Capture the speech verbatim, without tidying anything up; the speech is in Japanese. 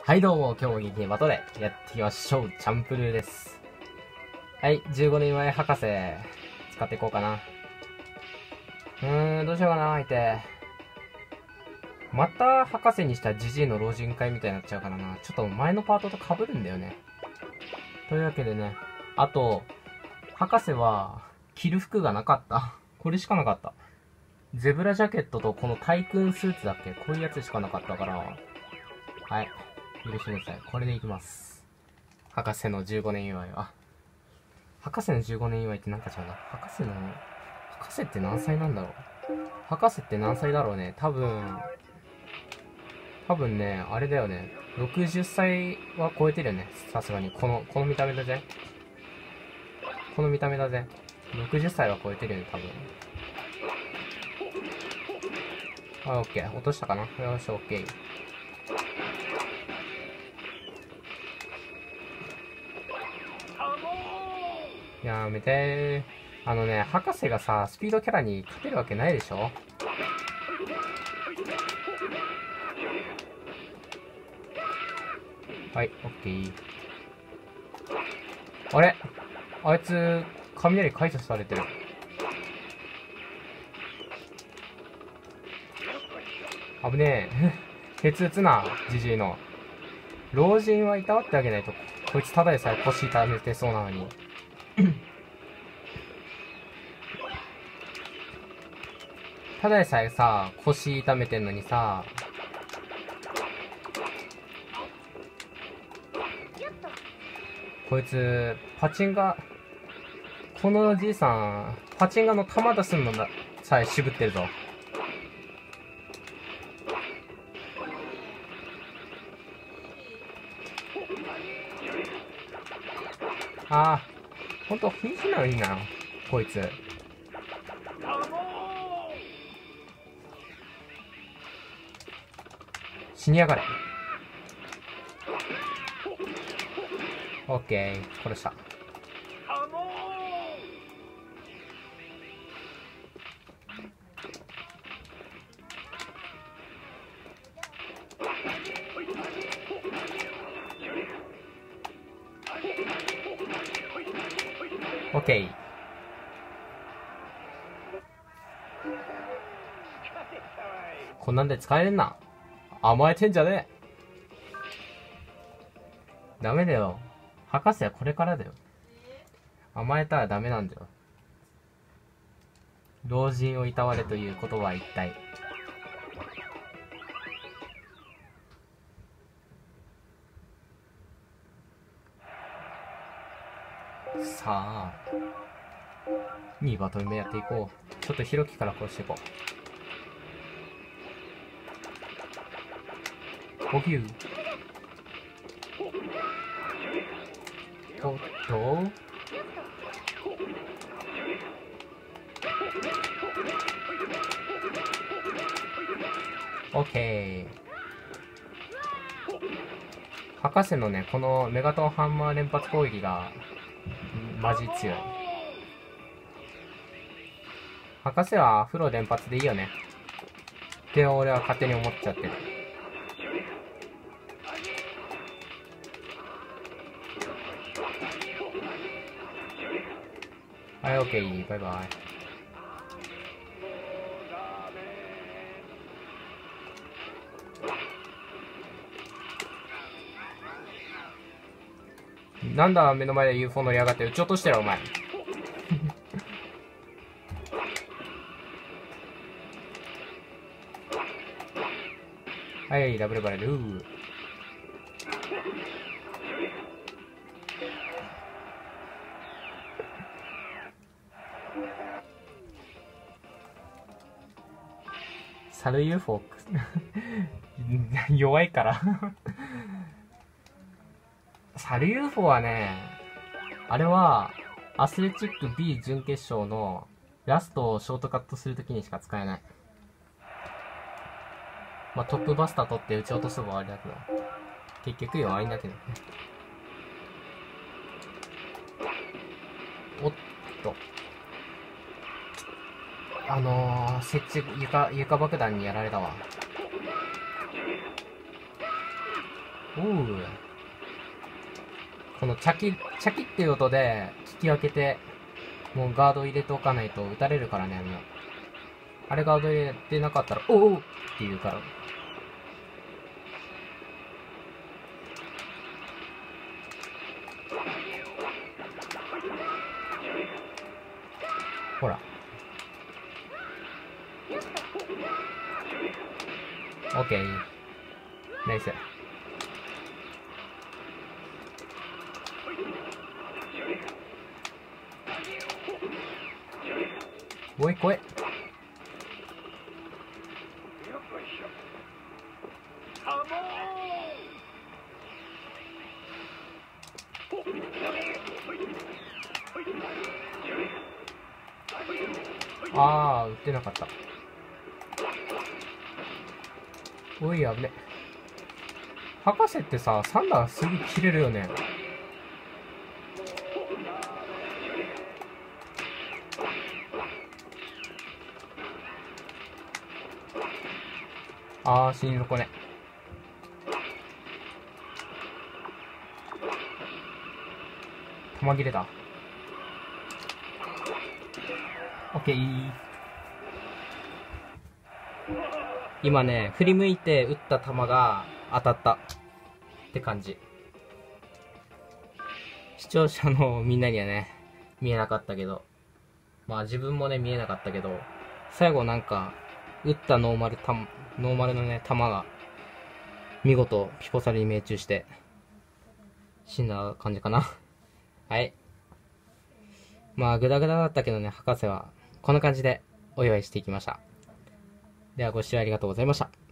はいどうも、今日も元気にバトでやっていきましょう。チャンプルーです。はい、じゅうごねんまえ博士、使っていこうかな。うーん、どうしようかな、相手。また博士にしたジジイの老人会みたいになっちゃうからな。ちょっと前のパートと被るんだよね。というわけでね、あと、博士は、着る服がなかった。これしかなかった。ゼブラジャケットとこのタイクーンスーツだっけ、こういうやつしかなかったから、はい。許してください。これでいきます。博士のじゅうごねん祝いは。博士のじゅうごねん祝いってなんか違うな。博士の、博士って何歳なんだろう。博士って何歳だろうね。多分、多分ね、あれだよね。ろくじゅっさいは超えてるよね。さすがに。この、この見た目だぜ。この見た目だぜ。ろくじゅっさいは超えてるよね、多分。あ、オッケー。落としたかな。よし、オッケー。やめてー。あのね、博士がさ、スピードキャラに勝てるわけないでしょ。はい、オッケー。あれあいつ、雷解除されてる。危ねえ。鉄打つな、ジジイの。老人はいたわってあげないと、こいつただでさえ腰痛めてそうなのに。ただでさえさ、腰痛めてんのにさ、こいつ、パチンガ、このじいさん、パチンガの弾出すのさえ渋ってるぞ。ああ、ほんと、ひいきなのいいな、こいつ。死にやがれ。オッケー、殺した。オッケー。こんなんで使えれんな。甘えてんじゃねえ。ダメだよ。博士はこれからだよ。甘えたらダメなんだよ。老人をいたわれということは一体。さあ、にバトル目やっていこう。ちょっとヒロキから殺していこう。ボキュー。おっとオッケー。博士のね、このメガトンハンマー連発攻撃が、マジ強い。博士は風呂連発でいいよね。って俺は勝手に思っちゃってる。はい、オッケー。バイバイ。なんだ目の前で ユーフォー 乗り上がって撃ち落としてるお前。はい、ダブルバレルー。サル ユーフォー 弱いからサル ユーフォー はね、あれはアスレチック B 準決勝のラストをショートカットするときにしか使えない。まあ、トップバスター取って撃ち落とす方があれだけど、結局弱いんだけどね。おっと。あのー、設置、床、床爆弾にやられたわ。 おう。このチャキ、チャキっていう音で聞き分けて、もうガード入れておかないと撃たれるからね、もう。あれガード入れてなかったら、おおって言うから。ほら。オッケー。ナイス。おいこい。あー、撃ってなかった。おい、危ね。博士ってさ、サンダーすぐ切れるよね。あー、死に残ね。弾切れた。オッケー。今ね、振り向いて撃った弾が当たったって感じ。視聴者のみんなにはね、見えなかったけど、まあ自分もね、見えなかったけど、最後なんか、撃ったノーマルた、ノーマルのね、弾が、見事、ピコサルに命中して、死んだ感じかな。はい。まあ、グダグダだったけどね、博士は、こんな感じでお祝いしていきました。では、ご視聴ありがとうございました。